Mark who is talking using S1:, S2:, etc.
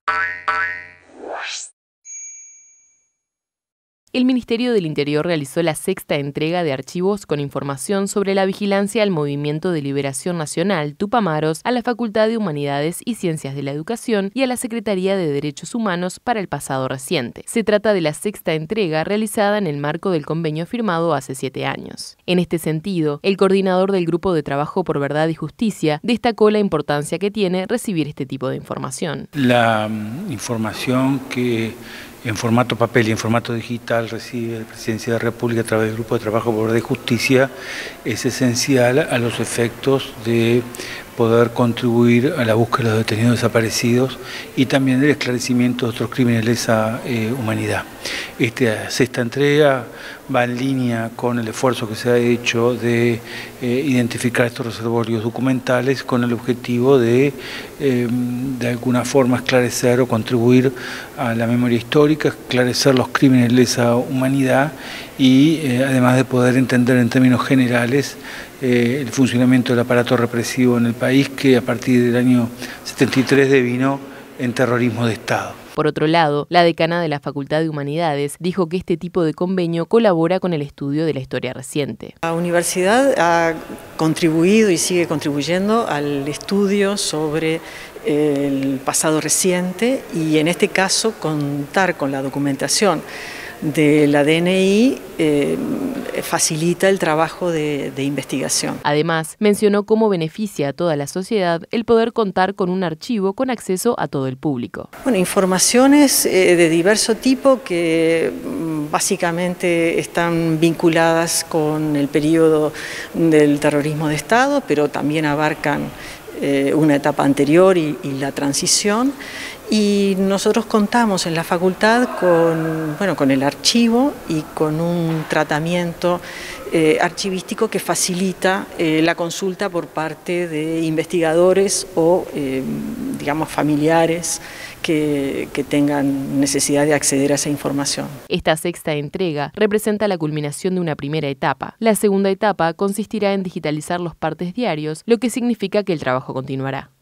S1: El Ministerio del Interior realizó la sexta entrega de archivos con información sobre la vigilancia al Movimiento de Liberación Nacional, Tupamaros, a la Facultad de Humanidades y Ciencias de la Educación y a la Secretaría de Derechos Humanos para el pasado reciente. Se trata de la sexta entrega realizada en el marco del convenio firmado hace 7 años. En este sentido, el coordinador del Grupo de Trabajo por Verdad y Justicia destacó la importancia que tiene recibir este tipo de información.
S2: La información que en formato papel y en formato digital recibe la Presidencia de la República a través del Grupo de Trabajo por Verdad y Justicia es esencial a los efectos de poder contribuir a la búsqueda de los detenidos desaparecidos y también del esclarecimiento de otros crímenes de lesa humanidad. Esta sexta entrega va en línea con el esfuerzo que se ha hecho de identificar estos reservorios documentales con el objetivo de alguna forma esclarecer o contribuir a la memoria histórica, esclarecer los crímenes de lesa humanidad y además de poder entender en términos generales el funcionamiento del aparato represivo en el país, que a partir del año 73 devino en terrorismo de Estado.
S1: Por otro lado, la decana de la Facultad de Humanidades dijo que este tipo de convenio colabora con el estudio de la historia reciente.
S3: La universidad ha contribuido y sigue contribuyendo al estudio sobre el pasado reciente y en este caso contar con la documentación de la DNI facilita el trabajo de investigación.
S1: Además, mencionó cómo beneficia a toda la sociedad el poder contar con un archivo con acceso a todo el público.
S3: Bueno, informaciones de diverso tipo que básicamente están vinculadas con el periodo del terrorismo de Estado, pero también abarcan una etapa anterior y la transición. Y nosotros contamos en la facultad con el archivo y con un tratamiento archivístico que facilita la consulta por parte de investigadores o, digamos, familiares que tengan necesidad de acceder a esa información.
S1: Esta sexta entrega representa la culminación de una primera etapa. La segunda etapa consistirá en digitalizar los partes diarios, lo que significa que el trabajo continuará.